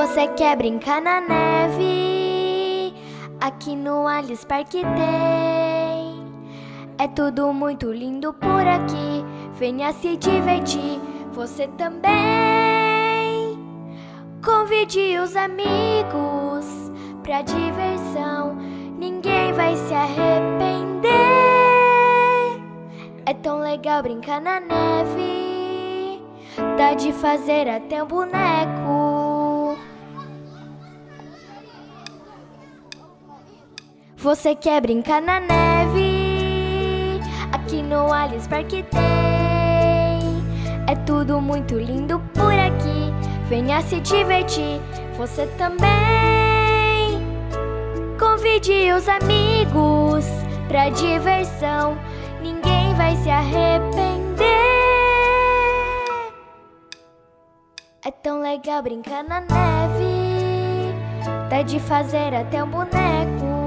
Você quer brincar na neve? Aqui no Alice Park tem. É tudo muito lindo por aqui. Venha se divertir, você também. Convide os amigos pra diversão, ninguém vai se arrepender. É tão legal brincar na neve, dá de fazer até um boneco. Você quer brincar na neve? Aqui no Alice Park tem. É tudo muito lindo por aqui. Venha se divertir, você também. Convide os amigos pra diversão, ninguém vai se arrepender. É tão legal brincar na neve, dá de fazer até um boneco.